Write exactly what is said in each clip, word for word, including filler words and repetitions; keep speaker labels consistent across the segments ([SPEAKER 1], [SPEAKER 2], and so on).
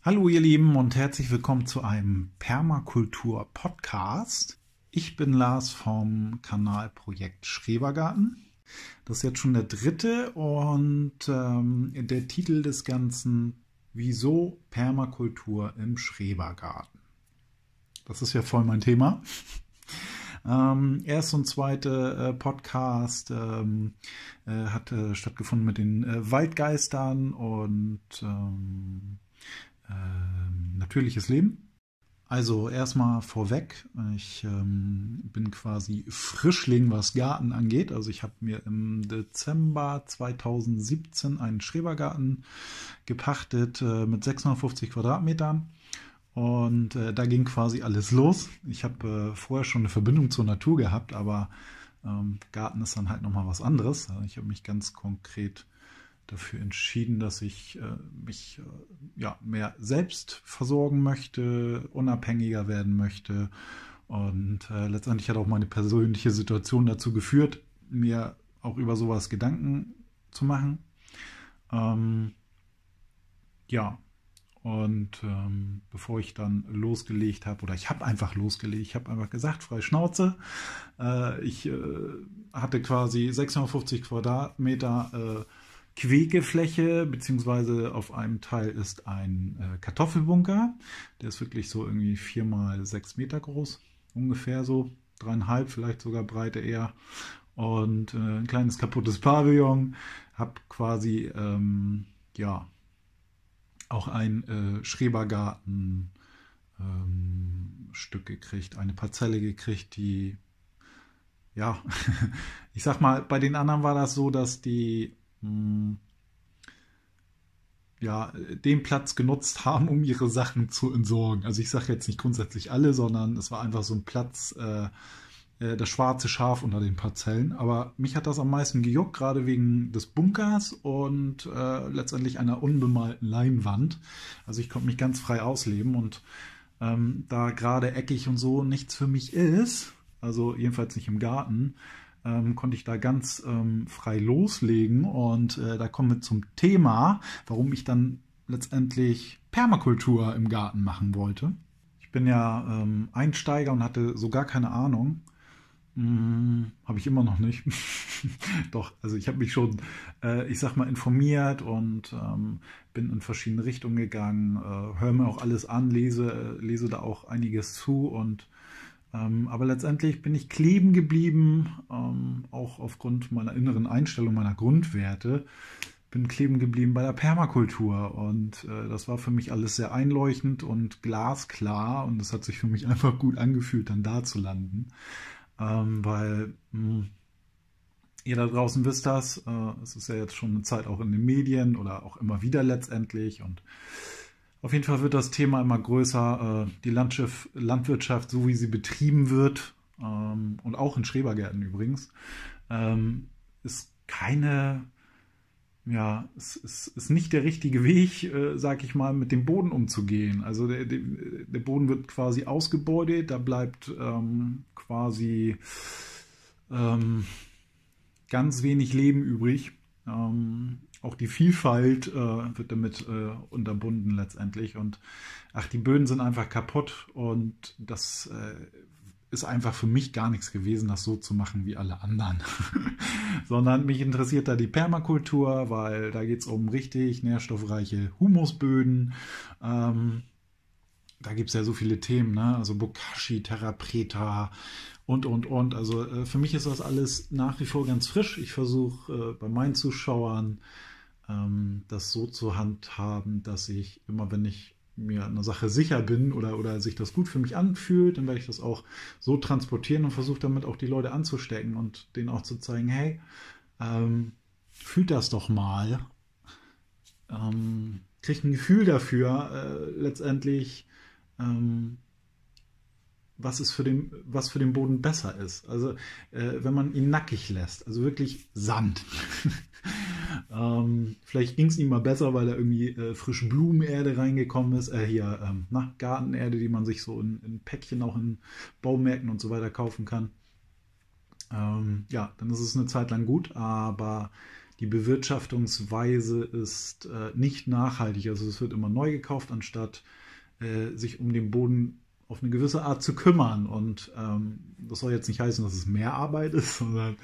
[SPEAKER 1] Hallo ihr Lieben und herzlich willkommen zu einem Permakultur-Podcast. Ich bin Lars vom Kanal Projekt Schrebergarten. Das ist jetzt schon der dritte und ähm, der Titel des Ganzen: Wieso Permakultur im Schrebergarten? Das ist ja voll mein Thema. Ähm, erst und zweite äh, Podcast ähm, äh, hat äh, stattgefunden mit den äh, Waldgeistern und ähm, äh, natürliches Leben. Also erstmal vorweg, ich ähm, bin quasi Frischling, was Garten angeht. Also ich habe mir im Dezember zweitausendsiebzehn einen Schrebergarten gepachtet äh, mit sechshundertfünfzig Quadratmetern. Und äh, da ging quasi alles los. Ich habe äh, vorher schon eine Verbindung zur Natur gehabt, aber ähm, Garten ist dann halt nochmal was anderes. Also ich habe mich ganz konkret dafür entschieden, dass ich äh, mich äh, ja, mehr selbst versorgen möchte, unabhängiger werden möchte. Und äh, letztendlich hat auch meine persönliche Situation dazu geführt, mir auch über sowas Gedanken zu machen. Ähm, ja, und ähm, bevor ich dann losgelegt habe, oder ich habe einfach losgelegt, ich habe einfach gesagt, freie Schnauze. Äh, ich äh, hatte quasi sechshundertfünfzig Quadratmeter äh, Quekefläche, beziehungsweise auf einem Teil ist ein äh, Kartoffelbunker. Der ist wirklich so irgendwie vier mal sechs Meter groß, ungefähr so, dreieinhalb, vielleicht sogar Breite eher. Und äh, ein kleines kaputtes Pavillon. Hab quasi, ähm, ja, auch ein äh, Schrebergarten ähm, Stück gekriegt, eine Parzelle gekriegt, die, ja, ich sag mal, bei den anderen war das so, dass die mh, ja, den Platz genutzt haben, um ihre Sachen zu entsorgen. Also ich sage jetzt nicht grundsätzlich alle, sondern es war einfach so ein Platz, äh, äh, das schwarze Schaf unter den Parzellen. Aber mich hat das am meisten gejuckt, gerade wegen des Bunkers und äh, letztendlich einer unbemalten Leinwand. Also ich konnte mich ganz frei ausleben und ähm, da gerade eckig und so nichts für mich ist, also jedenfalls nicht im Garten, ähm, konnte ich da ganz ähm, frei loslegen. Und äh, da kommen wir zum Thema, warum ich dann letztendlich Permakultur im Garten machen wollte. Ich bin ja ähm, Einsteiger und hatte so gar keine Ahnung. Hm, habe ich immer noch nicht. Doch, also ich habe mich schon, äh, ich sag mal, informiert und ähm, bin in verschiedene Richtungen gegangen, äh, höre mir auch alles an, lese, äh, lese da auch einiges zu und ähm, aber letztendlich bin ich kleben geblieben, ähm, auch aufgrund meiner inneren Einstellung, meiner Grundwerte, bin kleben geblieben bei der Permakultur und äh, das war für mich alles sehr einleuchtend und glasklar und es hat sich für mich einfach gut angefühlt, dann da zu landen. Ähm, weil mh, ihr da draußen wisst das, äh, es ist ja jetzt schon eine Zeit auch in den Medien oder auch immer wieder letztendlich und auf jeden Fall wird das Thema immer größer. Äh, die Landschaft, Landwirtschaft, so wie sie betrieben wird, ähm, und auch in Schrebergärten übrigens, ähm, ist keine, ja, es ist, ist nicht der richtige Weg, äh, sag ich mal, mit dem Boden umzugehen. Also der, der, der Boden wird quasi ausgebeutet, da bleibt ähm, quasi ähm, ganz wenig Leben übrig. Ähm, auch die Vielfalt äh, wird damit äh, unterbunden letztendlich. Und ach, die Böden sind einfach kaputt und das äh, ist einfach für mich gar nichts gewesen, das so zu machen wie alle anderen. Sondern mich interessiert da die Permakultur, weil da geht es um richtig nährstoffreiche Humusböden. Ähm, da gibt es ja so viele Themen, ne? Also Bokashi, Terra Preta und, und, und. Also äh, für mich ist das alles nach wie vor ganz frisch. Ich versuche äh, bei meinen Zuschauern ähm, das so zu handhaben, dass ich immer, wenn ich mir einer Sache sicher bin oder, oder sich das gut für mich anfühlt, dann werde ich das auch so transportieren und versuche damit auch die Leute anzustecken und denen auch zu zeigen, hey, ähm, fühlt das doch mal. Ähm, kriegt ein Gefühl dafür, äh, letztendlich, ähm, was, ist für den, was für den Boden besser ist. Also äh, wenn man ihn nackig lässt, also wirklich Sand. ähm, vielleicht ging es ihm mal besser, weil da irgendwie äh, frische Blumenerde reingekommen ist. Äh, hier ähm, na, Gartenerde, die man sich so in, in Päckchen auch in Baumärkten und so weiter kaufen kann. Ähm, ja, dann ist es eine Zeit lang gut, aber die Bewirtschaftungsweise ist äh, nicht nachhaltig. Also es wird immer neu gekauft, anstatt äh, sich um den Boden auf eine gewisse Art zu kümmern. Und ähm, das soll jetzt nicht heißen, dass es mehr Arbeit ist, sondern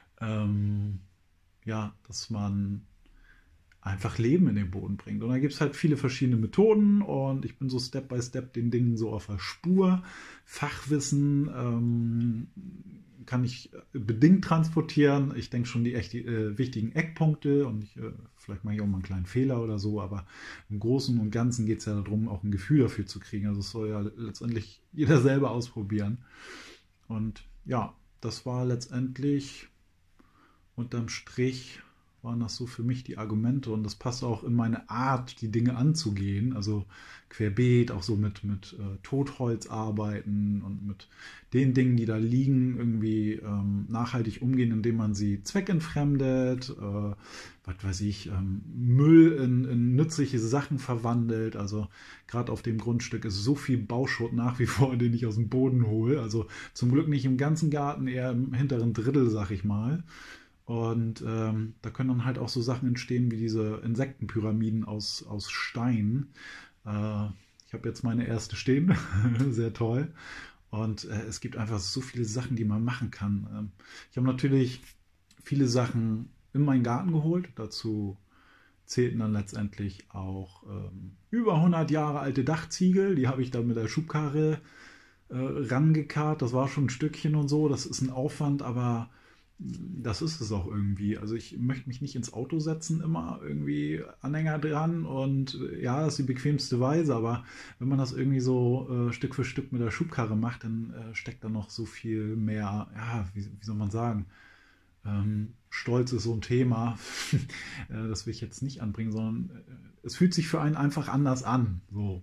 [SPEAKER 1] ähm, ja, dass man einfach Leben in den Boden bringt. Und da gibt es halt viele verschiedene Methoden und ich bin so Step by Step den Dingen so auf der Spur. Fachwissen ähm, kann ich bedingt transportieren. Ich denke schon die echt äh, wichtigen Eckpunkte und ich, äh, vielleicht mache ich auch mal einen kleinen Fehler oder so, aber im Großen und Ganzen geht es ja darum, auch ein Gefühl dafür zu kriegen. Also es soll ja letztendlich jeder selber ausprobieren. Und ja, das war letztendlich unterm Strich waren das so für mich die Argumente und das passt auch in meine Art, die Dinge anzugehen, also querbeet, auch so mit, mit äh, Totholz arbeiten und mit den Dingen, die da liegen, irgendwie ähm, nachhaltig umgehen, indem man sie zweckentfremdet, äh, was weiß ich, ähm, Müll in, in nützliche Sachen verwandelt, also gerade auf dem Grundstück ist so viel Bauschutt nach wie vor, den ich aus dem Boden hole, also zum Glück nicht im ganzen Garten, eher im hinteren Drittel, sag ich mal. Und ähm, da können dann halt auch so Sachen entstehen wie diese Insektenpyramiden aus, aus Stein. Äh, ich habe jetzt meine erste stehen, sehr toll. Und äh, es gibt einfach so viele Sachen, die man machen kann. Ähm, ich habe natürlich viele Sachen in meinen Garten geholt. Dazu zählten dann letztendlich auch ähm, über hundert Jahre alte Dachziegel. Die habe ich dann mit der Schubkarre äh, rangekarrt. Das war schon ein Stückchen und so. Das ist ein Aufwand, aber das ist es auch irgendwie. Also ich möchte mich nicht ins Auto setzen, immer irgendwie Anhänger dran und ja, das ist die bequemste Weise, aber wenn man das irgendwie so äh, Stück für Stück mit der Schubkarre macht, dann äh, steckt da noch so viel mehr, ja, wie, wie soll man sagen, ähm, Stolz ist so ein Thema, äh, das will ich jetzt nicht anbringen, sondern äh, es fühlt sich für einen einfach anders an, so.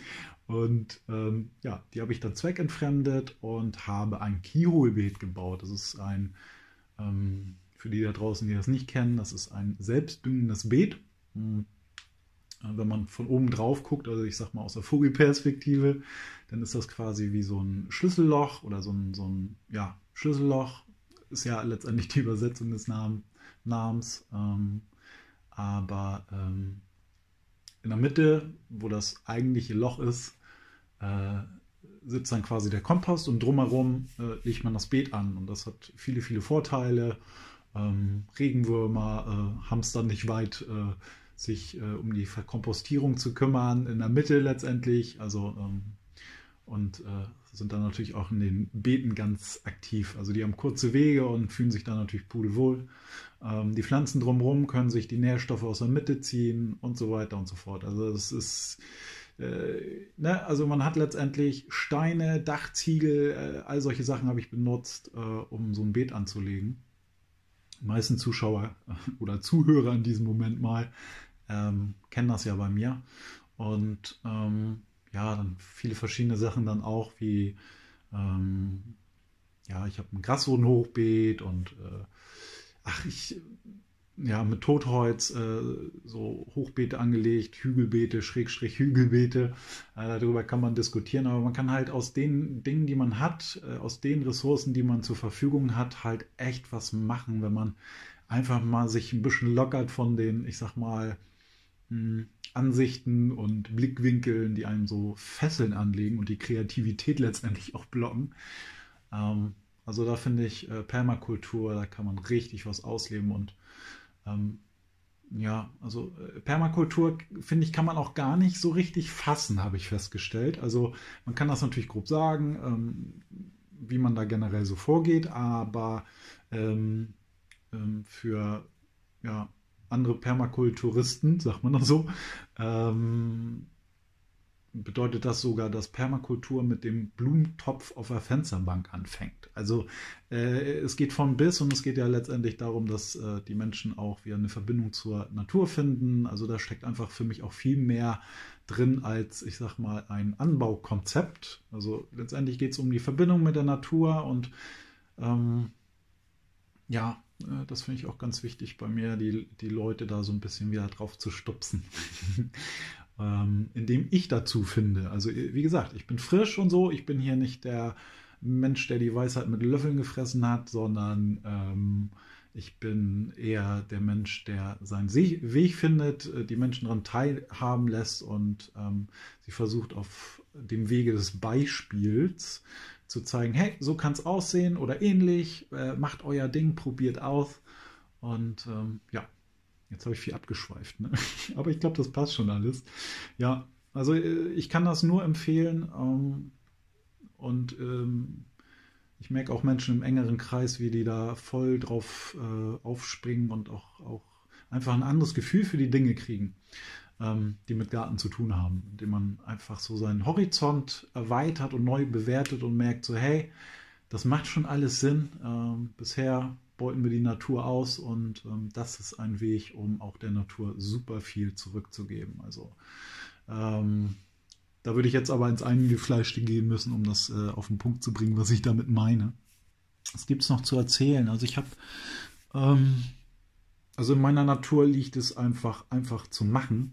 [SPEAKER 1] Und ähm, ja, die habe ich dann zweckentfremdet und habe ein Keyhole-Beet gebaut. Das ist ein für die da draußen, die das nicht kennen, das ist ein selbstdüngendes Beet. Wenn man von oben drauf guckt, also ich sag mal aus der Vogelperspektive, dann ist das quasi wie so ein Schlüsselloch oder so ein, so ein ja, Schlüsselloch. Ist ja letztendlich die Übersetzung des Namen, Namens. Ähm, aber ähm, in der Mitte, wo das eigentliche Loch ist, äh, sitzt dann quasi der Kompost und drumherum äh, legt man das Beet an. Und das hat viele, viele Vorteile. Ähm, Regenwürmer äh, haben es dann nicht weit, äh, sich äh, um die Verkompostierung zu kümmern. In der Mitte letztendlich. Also, ähm, und äh, sind dann natürlich auch in den Beeten ganz aktiv. Also die haben kurze Wege und fühlen sich dann natürlich pudelwohl. Ähm, die Pflanzen drumherum können sich die Nährstoffe aus der Mitte ziehen und so weiter und so fort. Also das ist... Äh, ne, also man hat letztendlich Steine, Dachziegel, äh, all solche Sachen habe ich benutzt, äh, um so ein Beet anzulegen. Die meisten Zuschauer oder Zuhörer in diesem Moment mal ähm, kennen das ja bei mir. Und ähm, ja, dann viele verschiedene Sachen dann auch, wie ähm, ja, ich habe ein Grasbodenhochbeet und äh, ach, ich ja, mit Totholz äh, so Hochbeete angelegt, Hügelbeete, Schrägstrich Hügelbeete. Äh, darüber kann man diskutieren, aber man kann halt aus den Dingen, die man hat, äh, aus den Ressourcen, die man zur Verfügung hat, halt echt was machen, wenn man einfach mal sich ein bisschen lockert von den, ich sag mal, mh, Ansichten und Blickwinkeln, die einem so Fesseln anlegen und die Kreativität letztendlich auch blocken. Ähm, also da finde ich äh, Permakultur, da kann man richtig was ausleben und ähm, ja, also äh, Permakultur, finde ich, kann man auch gar nicht so richtig fassen, habe ich festgestellt. Also man kann das natürlich grob sagen, ähm, wie man da generell so vorgeht, aber ähm, ähm, für ja, andere Permakulturisten, sagt man noch so, ähm, bedeutet das sogar, dass Permakultur mit dem Blumentopf auf der Fensterbank anfängt. Also äh, es geht von bis und es geht ja letztendlich darum, dass äh, die Menschen auch wieder eine Verbindung zur Natur finden. Also da steckt einfach für mich auch viel mehr drin als, ich sag mal, ein Anbaukonzept. Also letztendlich geht es um die Verbindung mit der Natur und ähm, ja, äh, das finde ich auch ganz wichtig bei mir, die, die Leute da so ein bisschen wieder drauf zu stupsen. ähm, indem ich dazu finde. Also wie gesagt, ich bin frisch und so, ich bin hier nicht der Mensch, der die Weisheit mit Löffeln gefressen hat, sondern ähm, Ich bin eher der Mensch, der seinen Weg findet, die Menschen daran teilhaben lässt und ähm, sie versucht auf dem Wege des Beispiels zu zeigen, hey, so kann es aussehen oder ähnlich, äh, macht euer Ding, probiert aus. Und ähm, ja, jetzt habe ich viel abgeschweift, ne? Aber ich glaube, das passt schon alles. Ja, also äh, ich kann das nur empfehlen ähm, und ähm, ich merke auch Menschen im engeren Kreis, wie die da voll drauf äh, aufspringen und auch, auch einfach ein anderes Gefühl für die Dinge kriegen, ähm, die mit Garten zu tun haben, indem man einfach so seinen Horizont erweitert und neu bewertet und merkt so, hey, das macht schon alles Sinn. Ähm, bisher beuten wir die Natur aus und ähm, das ist ein Weg, um auch der Natur super viel zurückzugeben. Also ähm, da würde ich jetzt aber ins Eingefleischte gehen müssen, um das äh, auf den Punkt zu bringen, was ich damit meine. Was gibt es noch zu erzählen? Also ich habe, ähm, also in meiner Natur liegt es einfach, einfach zu machen.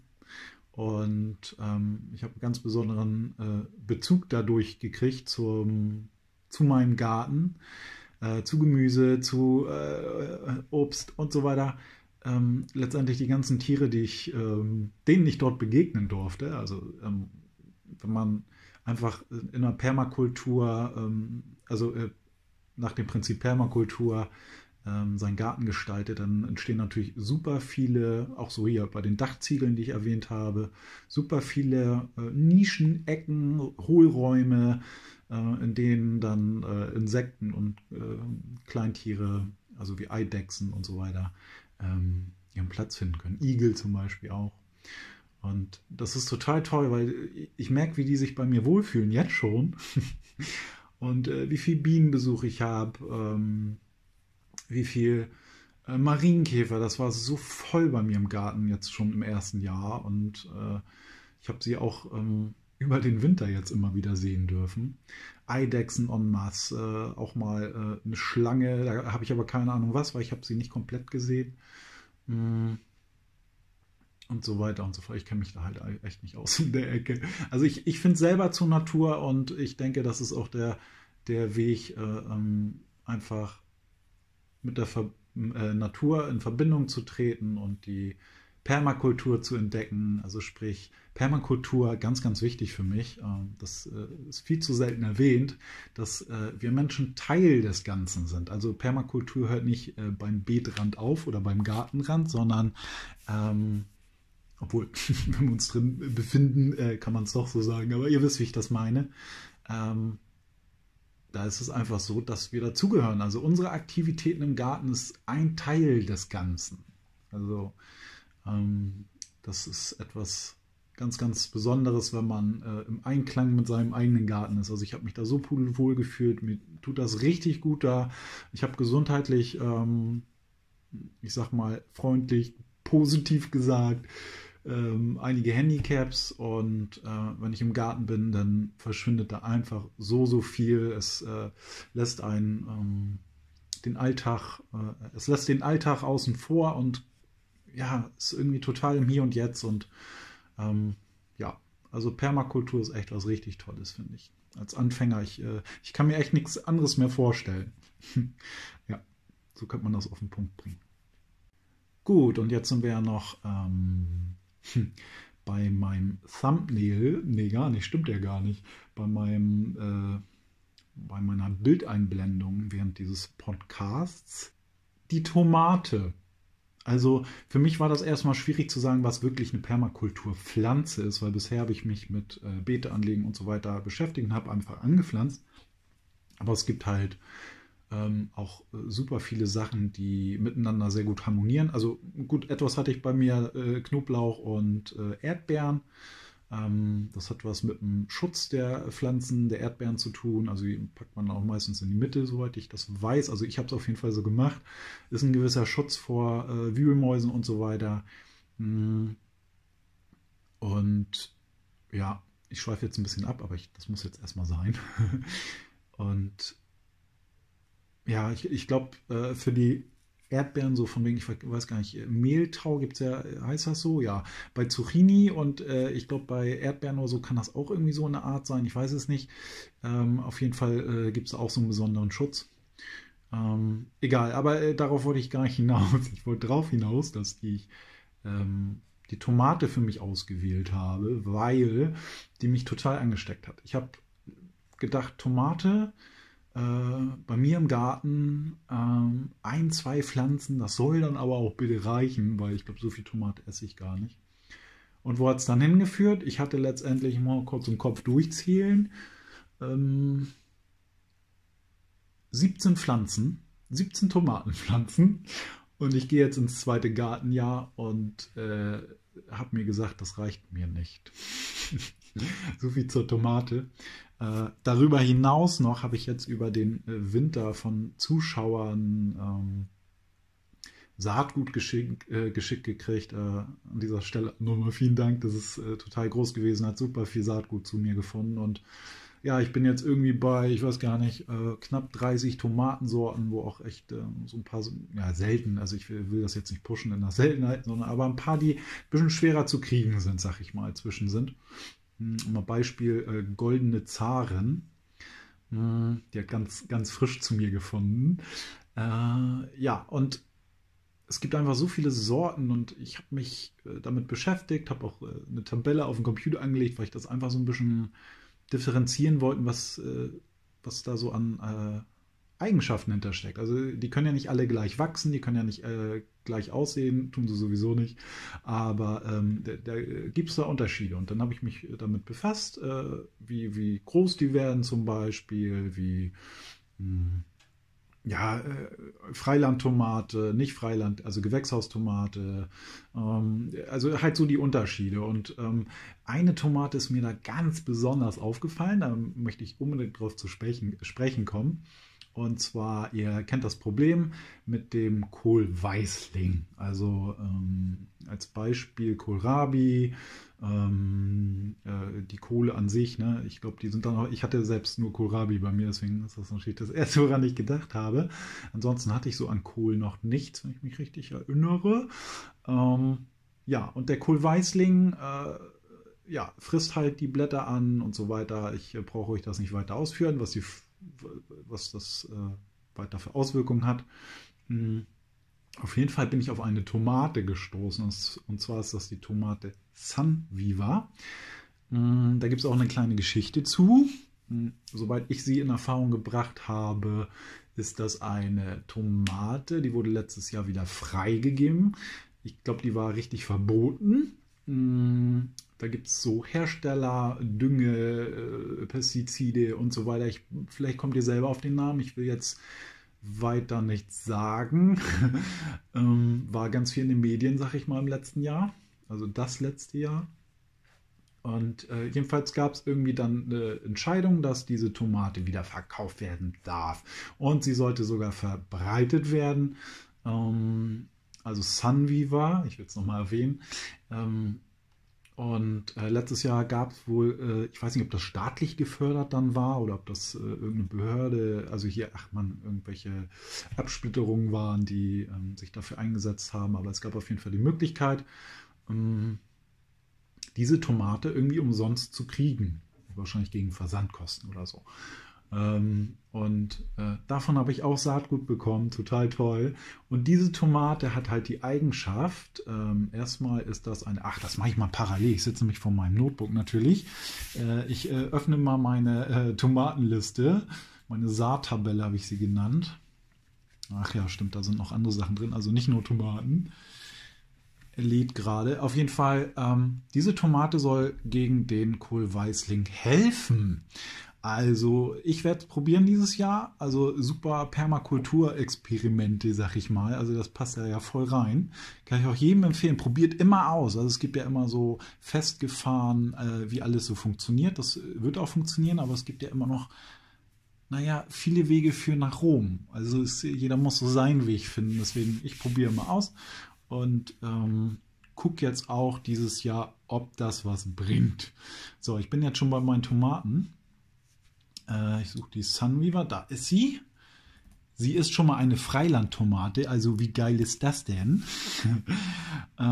[SPEAKER 1] Und ähm, ich habe einen ganz besonderen äh, Bezug dadurch gekriegt zum, zu meinem Garten, äh, zu Gemüse, zu äh, Obst und so weiter. Ähm, letztendlich die ganzen Tiere, die ich, ähm, denen ich dort begegnen durfte. Also ähm, wenn man einfach in einer Permakultur, ähm, also äh, nach dem Prinzip Permakultur ähm, seinen Garten gestaltet, dann entstehen natürlich super viele, auch so hier bei den Dachziegeln, die ich erwähnt habe, super viele äh, Nischen, Ecken, Hohlräume, äh, in denen dann äh, Insekten und äh, Kleintiere, also wie Eidechsen und so weiter, ähm, ihren Platz finden können. Igel zum Beispiel auch. Und das ist total toll, weil ich merke, wie die sich bei mir wohlfühlen, jetzt schon. Und äh, wie viel Bienenbesuch ich habe, ähm, wie viel äh, Marienkäfer, das war so voll bei mir im Garten jetzt schon im ersten Jahr. Und äh, ich habe sie auch ähm, über den Winter jetzt immer wieder sehen dürfen. Eidechsen en masse, äh, auch mal äh, eine Schlange, da habe ich aber keine Ahnung was, weil ich habe sie nicht komplett gesehen. Mm. Und so weiter und so fort. Ich kenne mich da halt echt nicht aus in der Ecke. Also ich, ich finde selber zur Natur und ich denke, das ist auch der, der Weg, äh, ähm, einfach mit der Ver äh, Natur in Verbindung zu treten und die Permakultur zu entdecken. Also sprich, Permakultur, ganz, ganz wichtig für mich. Äh, das äh, ist viel zu selten erwähnt, dass äh, wir Menschen Teil des Ganzen sind. Also Permakultur hört nicht äh, beim Beetrand auf oder beim Gartenrand, sondern ähm, obwohl, wenn wir uns drin befinden, äh, kann man es doch so sagen, aber ihr wisst, wie ich das meine. Ähm, da ist es einfach so, dass wir dazugehören. Also unsere Aktivitäten im Garten ist ein Teil des Ganzen. Also ähm, das ist etwas ganz, ganz Besonderes, wenn man äh, im Einklang mit seinem eigenen Garten ist. Also ich habe mich da so pudelwohl gefühlt, mir tut das richtig gut da. Ich habe gesundheitlich, ähm, ich sag mal, freundlich, positiv gesagt, Ähm, einige Handicaps und äh, wenn ich im Garten bin, dann verschwindet da einfach so, so viel. Es äh, lässt einen ähm, den Alltag, äh, es lässt den Alltag außen vor und ja, ist irgendwie total im Hier und Jetzt und ähm, ja, also Permakultur ist echt was richtig Tolles, finde ich. Als Anfänger, ich, äh, ich kann mir echt nichts anderes mehr vorstellen. Ja, so könnte man das auf den Punkt bringen. Gut, und jetzt sind wir ja noch ähm, bei meinem Thumbnail, nee, gar nicht, stimmt ja gar nicht, bei meinem, äh, bei meiner Bildeinblendung während dieses Podcasts, die Tomate. Also für mich war das erstmal schwierig zu sagen, was wirklich eine Permakulturpflanze ist, weil bisher habe ich mich mit äh, Beete anlegen und so weiter beschäftigt und habe einfach angepflanzt. Aber es gibt halt Ähm, auch äh, super viele Sachen, die miteinander sehr gut harmonieren. Also gut, etwas hatte ich bei mir, äh, Knoblauch und äh, Erdbeeren. Ähm, das hat was mit dem Schutz der Pflanzen, der Erdbeeren zu tun. Also die packt man auch meistens in die Mitte, soweit ich das weiß. Also ich habe es auf jeden Fall so gemacht. Ist ein gewisser Schutz vor äh, Wühlmäusen und so weiter. Mm. Und ja, ich schweife jetzt ein bisschen ab, aber ich, das muss jetzt erstmal sein. Und ja, ich, ich glaube, äh, für die Erdbeeren, so von wegen, ich weiß gar nicht, Mehltau gibt es ja, heißt das so? Ja, bei Zucchini und äh, ich glaube, bei Erdbeeren oder so kann das auch irgendwie so eine Art sein, ich weiß es nicht. Ähm, auf jeden Fall äh, gibt es auch so einen besonderen Schutz. Ähm, egal, aber äh, darauf wollte ich gar nicht hinaus. Ich wollte darauf hinaus, dass ich ähm, die Tomate für mich ausgewählt habe, weil die mich total angesteckt hat. Ich habe gedacht, Tomate äh, bei mir im Garten, ähm, ein, zwei Pflanzen, das soll dann aber auch bitte reichen, weil ich glaube, so viel Tomate esse ich gar nicht. Und wo hat es dann hingeführt? Ich hatte letztendlich mal kurz im Kopf durchzählen. Ähm, siebzehn Pflanzen, siebzehn Tomatenpflanzen. Und ich gehe jetzt ins zweite Gartenjahr und äh, habe mir gesagt, das reicht mir nicht. So viel zur Tomate. Äh, darüber hinaus noch habe ich jetzt über den äh, Winter von Zuschauern ähm, Saatgut geschickt, äh, geschickt gekriegt. Äh, an dieser Stelle nochmal vielen Dank, das ist äh, total groß gewesen, hat super viel Saatgut zu mir gefunden. Und ja, ich bin jetzt irgendwie bei, ich weiß gar nicht, äh, knapp dreißig Tomatensorten, wo auch echt äh, so ein paar, ja, selten, also ich will, will das jetzt nicht pushen in der Seltenheit, sondern aber ein paar, die ein bisschen schwerer zu kriegen sind, sag ich mal, zwischen sind. Hm, mal Beispiel äh, Goldene Zaren. Hm, die hat ganz, ganz frisch zu mir gefunden. Äh, ja, und es gibt einfach so viele Sorten und ich habe mich äh, damit beschäftigt, habe auch äh, eine Tabelle auf dem Computer angelegt, weil ich das einfach so ein bisschen differenzieren wollte, was, äh, was da so an äh, Eigenschaften hintersteckt. Also die können ja nicht alle gleich wachsen, die können ja nicht äh, gleich aussehen, tun sie sowieso nicht, aber ähm, da, da gibt es da Unterschiede und dann habe ich mich damit befasst, äh, wie, wie groß die werden zum Beispiel, wie mh, ja, äh, Freilandtomate, nicht Freiland, also Gewächshaustomate, ähm, also halt so die Unterschiede. Und ähm, eine Tomate ist mir da ganz besonders aufgefallen, da möchte ich unbedingt drauf zu sprechen, sprechen kommen. Und zwar, ihr kennt das Problem mit dem Kohlweißling. Also ähm, als Beispiel Kohlrabi, ähm, äh, die Kohle an sich. Ne? Ich glaube, die sind dann auch, ich hatte selbst nur Kohlrabi bei mir, deswegen ist das natürlich das erste, woran ich gedacht habe. Ansonsten hatte ich so an Kohl noch nichts, wenn ich mich richtig erinnere. Ähm, ja, und der Kohlweißling, äh, ja, frisst halt die Blätter an und so weiter. Ich äh, brauche euch das nicht weiter ausführen, was die was das äh, weiter für Auswirkungen hat. Mhm. Auf jeden Fall bin ich auf eine Tomate gestoßen. Und zwar ist das die Tomate Sunviva. Mhm. Da gibt es auch eine kleine Geschichte zu. Mhm. Soweit ich sie in Erfahrung gebracht habe, ist das eine Tomate, die wurde letztes Jahr wieder freigegeben. Ich glaube, die war richtig verboten. Mhm. Da gibt es so Hersteller, Dünge, äh, Pestizide und so weiter. Ich, vielleicht kommt ihr selber auf den Namen. Ich will jetzt weiter nichts sagen. ähm, war ganz viel in den Medien, sag ich mal, im letzten Jahr. Also das letzte Jahr. Und äh, jedenfalls gab es irgendwie dann eine Entscheidung, dass diese Tomate wieder verkauft werden darf. Und sie sollte sogar verbreitet werden. Ähm, also Sunviva, ich will es nochmal erwähnen. Ähm, Und äh, letztes Jahr gab es wohl, äh, ich weiß nicht, ob das staatlich gefördert dann war oder ob das äh, irgendeine Behörde, also hier, ach man, irgendwelche Absplitterungen waren, die ähm, sich dafür eingesetzt haben. Aber es gab auf jeden Fall die Möglichkeit, ähm, diese Tomate irgendwie umsonst zu kriegen. Wahrscheinlich gegen Versandkosten oder so. Ähm, und äh, davon habe ich auch Saatgut bekommen, total toll. Und diese Tomate hat halt die Eigenschaft, ähm, erstmal ist das eine, ach, das mache ich mal parallel, ich sitze nämlich vor meinem Notebook natürlich. Äh, ich äh, öffne mal meine äh, Tomatenliste, meine Saattabelle habe ich sie genannt. Ach ja, stimmt, da sind noch andere Sachen drin, also nicht nur Tomaten. Er lädt gerade. Auf jeden Fall, ähm, diese Tomate soll gegen den Kohlweißling helfen. Also ich werde es probieren dieses Jahr. Also super Permakulturexperimente, sag ich mal. Also das passt ja, ja voll rein. Kann ich auch jedem empfehlen. Probiert immer aus. Also es gibt ja immer so festgefahren, äh, wie alles so funktioniert. Das wird auch funktionieren, aber es gibt ja immer noch, naja, viele Wege führen nach Rom. Also es, jeder muss so seinen Weg finden. Deswegen, ich probiere mal aus und ähm, gucke jetzt auch dieses Jahr, ob das was bringt. So, ich bin jetzt schon bei meinen Tomaten. Ich suche die Sunviva, da ist sie. Sie ist schon mal eine Freilandtomate, also wie geil ist das denn?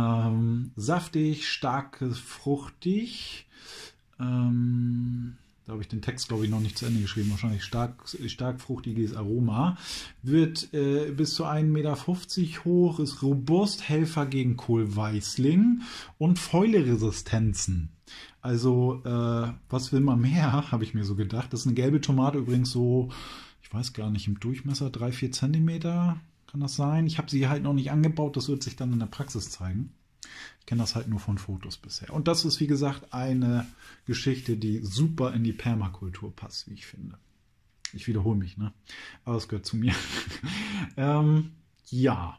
[SPEAKER 1] ähm, saftig, stark, fruchtig. Ähm, da da habe ich den Text, glaube ich, noch nicht zu Ende geschrieben, wahrscheinlich stark, stark fruchtiges Aroma, wird äh, bis zu ein Meter fünfzig hoch, ist robust, Helfer gegen Kohlweißling und Fäuleresistenzen. Also, äh, was will man mehr, habe ich mir so gedacht. Das ist eine gelbe Tomate, übrigens so, ich weiß gar nicht, im Durchmesser drei, vier Zentimeter kann das sein. Ich habe sie halt noch nicht angebaut, das wird sich dann in der Praxis zeigen. Ich kenne das halt nur von Fotos bisher. Und das ist, wie gesagt, eine Geschichte, die super in die Permakultur passt, wie ich finde. Ich wiederhole mich, ne? Aber es gehört zu mir. ähm, ja.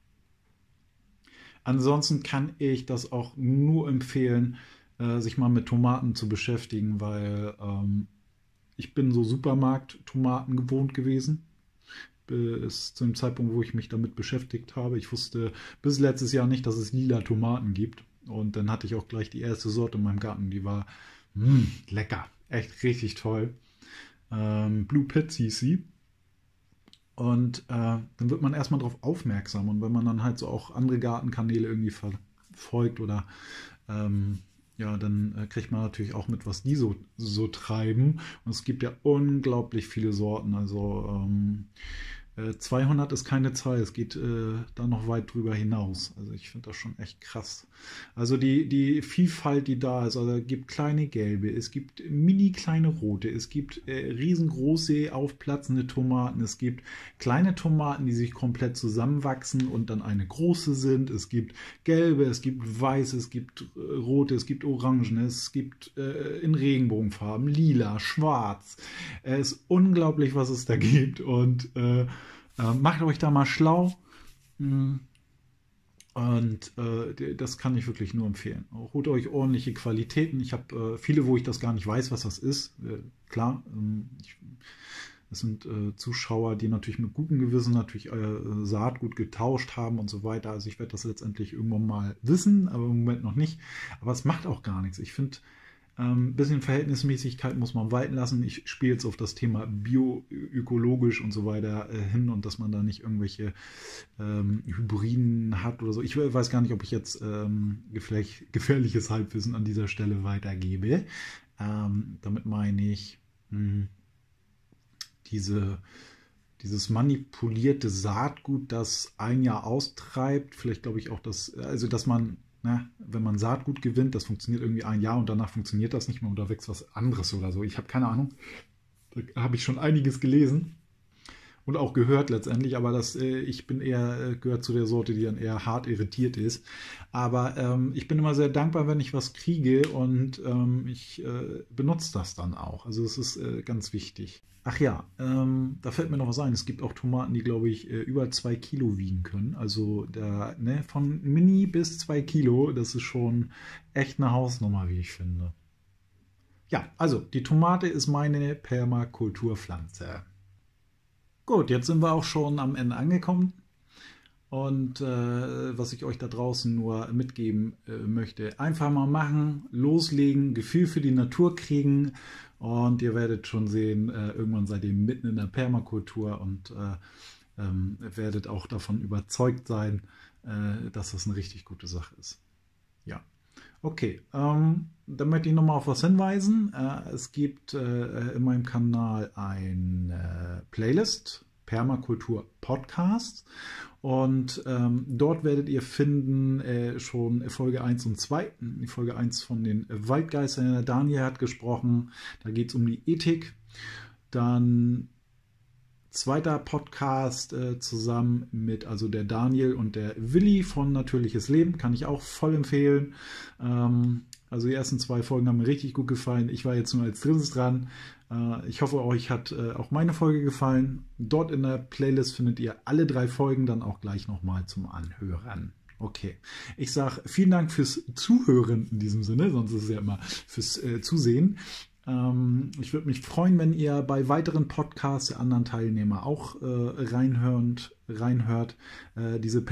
[SPEAKER 1] Ansonsten kann ich das auch nur empfehlen, äh, sich mal mit Tomaten zu beschäftigen, weil ähm, ich bin so Supermarkt-Tomaten gewohnt gewesen. Bis zu dem Zeitpunkt, wo ich mich damit beschäftigt habe. Ich wusste bis letztes Jahr nicht, dass es lila Tomaten gibt. Und dann hatte ich auch gleich die erste Sorte in meinem Garten. Die war mh, lecker. Echt richtig toll. Ähm, Blue Pit hieß sie. Und äh, dann wird man erstmal darauf aufmerksam. Und wenn man dann halt so auch andere Gartenkanäle irgendwie verfolgt oder ähm, ja, dann äh, kriegt man natürlich auch mit, was die so, so treiben. Und es gibt ja unglaublich viele Sorten. Also ähm, zweihundert ist keine Zahl, es geht äh, da noch weit drüber hinaus. Also ich finde das schon echt krass. Also die, die Vielfalt, die da ist, also es gibt kleine gelbe, es gibt mini kleine rote, es gibt äh, riesengroße aufplatzende Tomaten, es gibt kleine Tomaten, die sich komplett zusammenwachsen und dann eine große sind, es gibt gelbe, es gibt weiße, es gibt äh, rote, es gibt orangen, es gibt äh, in Regenbogenfarben, lila, schwarz. Es ist unglaublich, was es da gibt und äh, Äh, macht euch da mal schlau. Und äh, das kann ich wirklich nur empfehlen. Holt euch ordentliche Qualitäten. Ich habe äh, viele, wo ich das gar nicht weiß, was das ist. Äh, klar, ähm, ich, das sind äh, Zuschauer, die natürlich mit gutem Gewissen natürlich äh, Saatgut getauscht haben und so weiter. Also ich werde das letztendlich irgendwann mal wissen, aber im Moment noch nicht. Aber es macht auch gar nichts. Ich finde, ein ähm, bisschen Verhältnismäßigkeit muss man walten lassen. Ich spiele jetzt auf das Thema bioökologisch und so weiter äh, hin und dass man da nicht irgendwelche ähm, Hybriden hat oder so. Ich weiß gar nicht, ob ich jetzt ähm, gefährlich, gefährliches Halbwissen an dieser Stelle weitergebe. Ähm, damit meine ich mh, diese, dieses manipulierte Saatgut, das ein Jahr austreibt. Vielleicht glaube ich auch, dass, also dass man Na, wenn man Saatgut gewinnt, das funktioniert irgendwie ein Jahr und danach funktioniert das nicht mehr und da wächst was anderes oder so. Ich habe keine Ahnung. Da habe ich schon einiges gelesen und auch gehört letztendlich, aber das, äh, ich bin eher, äh, gehört zu der Sorte, die dann eher hart irritiert ist. Aber ähm, ich bin immer sehr dankbar, wenn ich was kriege und ähm, ich äh, benutze das dann auch. Also es ist äh, ganz wichtig. Ach ja, ähm, da fällt mir noch was ein. Es gibt auch Tomaten, die, glaube ich, äh, über zwei Kilo wiegen können. Also da, ne, von Mini bis zwei Kilo, das ist schon echt eine Hausnummer, wie ich finde. Ja, also die Tomate ist meine Permakulturpflanze. Gut, jetzt sind wir auch schon am Ende angekommen. Und äh, was ich euch da draußen nur mitgeben äh, möchte, einfach mal machen, loslegen, Gefühl für die Natur kriegen und ihr werdet schon sehen, äh, irgendwann seid ihr mitten in der Permakultur und äh, ähm, werdet auch davon überzeugt sein, äh, dass das eine richtig gute Sache ist. Ja, okay, ähm, dann möchte ich nochmal auf was hinweisen. Äh, es gibt äh, in meinem Kanal eine Playlist, Permakultur Podcast. Und ähm, dort werdet ihr finden äh, schon Folge eins und zwei. Die Folge eins von den Waldgeistern. Der Daniel hat gesprochen. Da geht es um die Ethik. Dann zweiter Podcast äh, zusammen mit also der Daniel und der Willi von Natürliches Leben. Kann ich auch voll empfehlen. Ähm, also die ersten zwei Folgen haben mir richtig gut gefallen. Ich war jetzt nur als drittes dran. Äh, ich hoffe, euch hat äh, auch meine Folge gefallen. Dort in der Playlist findet ihr alle drei Folgen dann auch gleich nochmal zum Anhören. Okay, ich sage vielen Dank fürs Zuhören in diesem Sinne, sonst ist es ja immer fürs äh, Zusehen. Ähm, ich würde mich freuen, wenn ihr bei weiteren Podcasts der anderen Teilnehmer auch äh, reinhört. reinhört. Äh, diese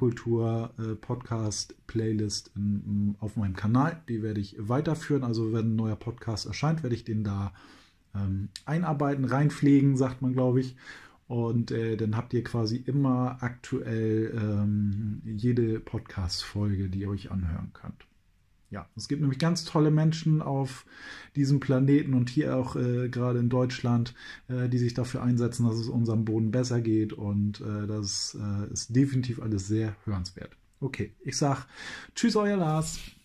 [SPEAKER 1] Permakultur-Podcast-Playlist äh, auf meinem Kanal, die werde ich weiterführen. Also wenn ein neuer Podcast erscheint, werde ich den da ähm, einarbeiten, reinpflegen, sagt man, glaube ich. Und äh, dann habt ihr quasi immer aktuell ähm, jede Podcast-Folge, die ihr euch anhören könnt. Ja. ja, es gibt nämlich ganz tolle Menschen auf diesem Planeten und hier auch äh, gerade in Deutschland, äh, die sich dafür einsetzen, dass es unserem Boden besser geht und äh, das äh, ist definitiv alles sehr hörenswert. Okay, ich sag tschüss, euer Lars.